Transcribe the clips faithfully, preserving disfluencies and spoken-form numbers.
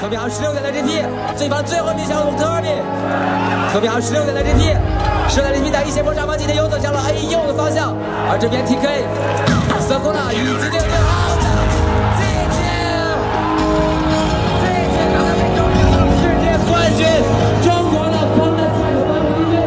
特别好十六点的这批，这把最后一批小组特别特别好十六点的这批，十六点这批在一线波上方今天游走向了 A 右的方向，而这边 T K 色空呢已经六六好的季节，季节刚才被中国世界冠军，中国的光的赛手颁布音乐。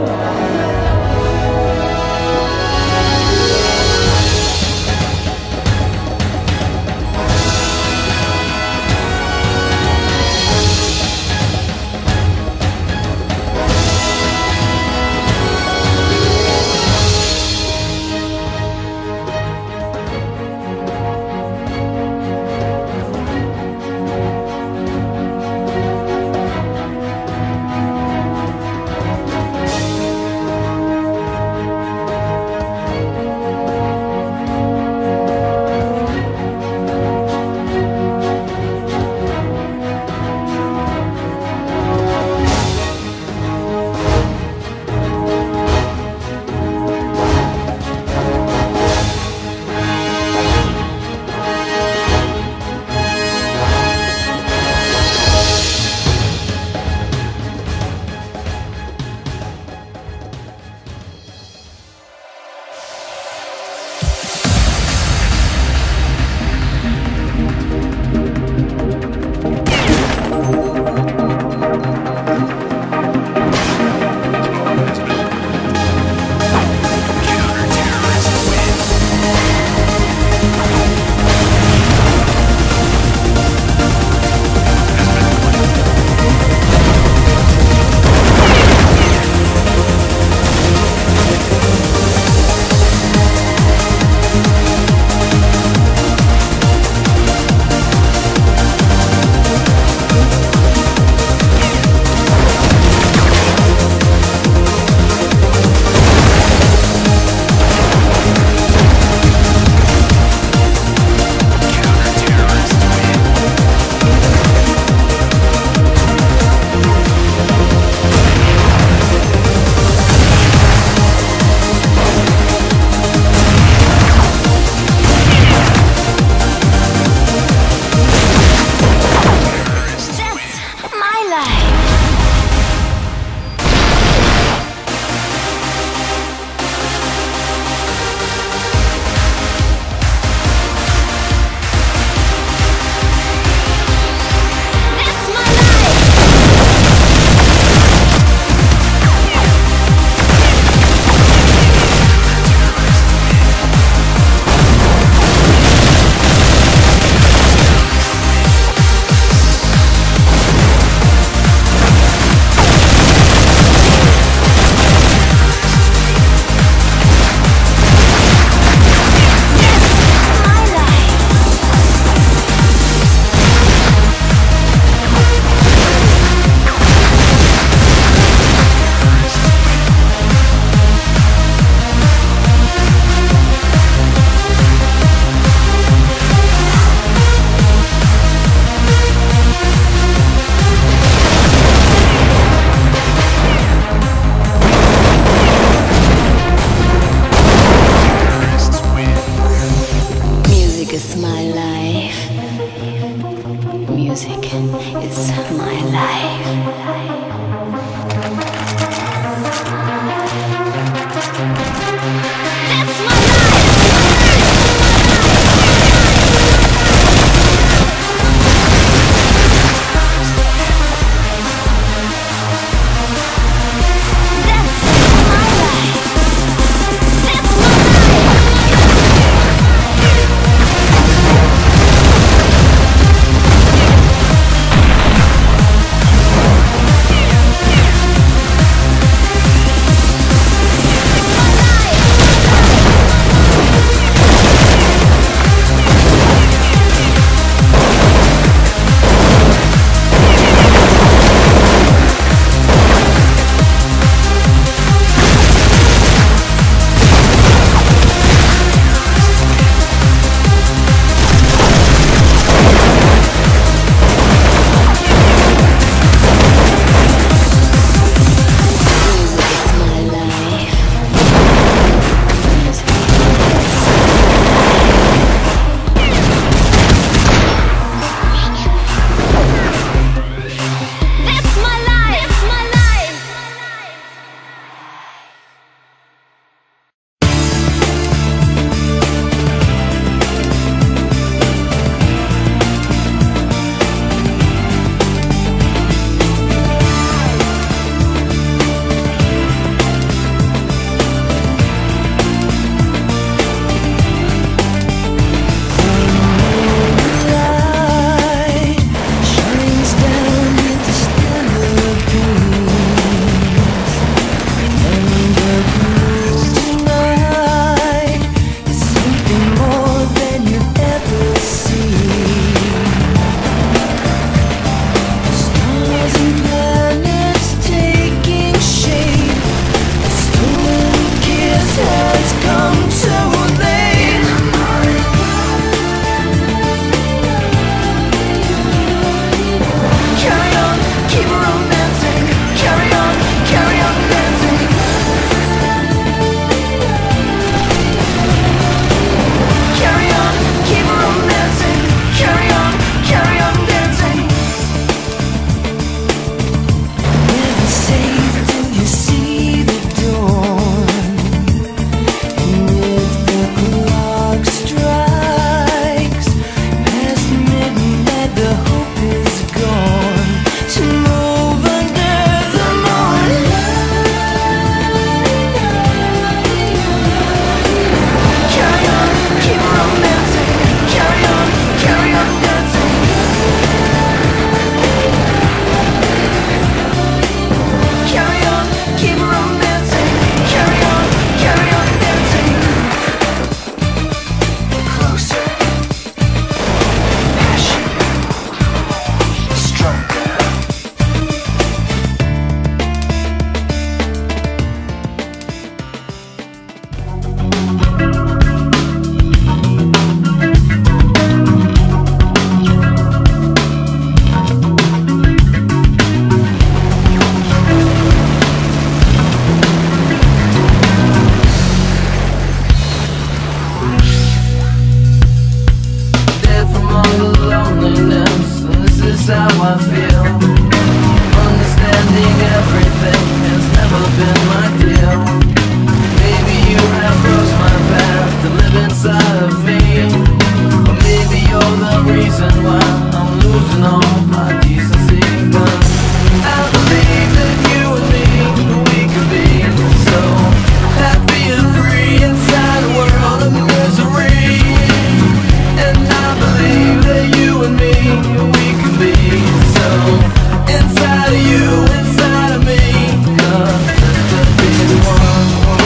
losing all my decency. But I believe that you and me, we could be so happy and free inside a world of misery. And I believe that you and me, we can be so inside of you, inside of me. Uh, this could be the one.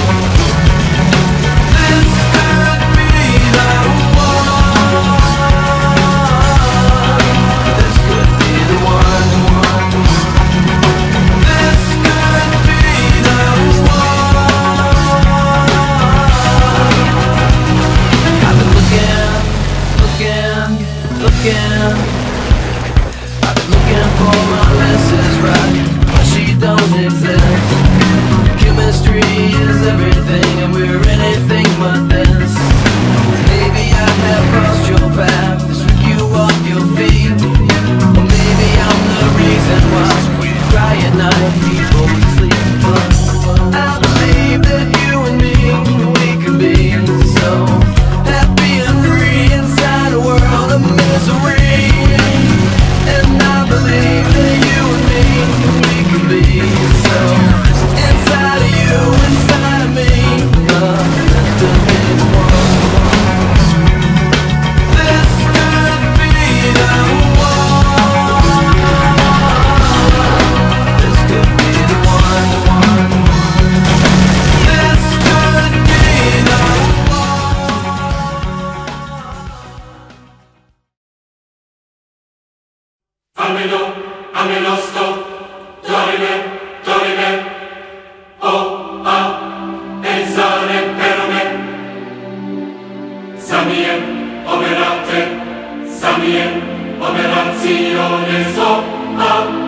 This could be the one. This could be the one. This could be the one. I've been looking, looking, looking. I've been looking for my missus right, but she don't exist. Chemistry is everything, and we're anything but this. Maybe I have crossed your path to sweep you off your feet. Or maybe I'm the reason why you cry at night before you sleep. But I believe that you and me, we can be so happy and free inside a world of misery. And I believe that you and me, we can be so inside of you, inside of me. Uh, this could be the one. This could be the one. This could be the one. This could be the Ameno, ameno sto, dorime, dorime, o, a, esare per me. Samiem, operate, samiem, operazione so, a,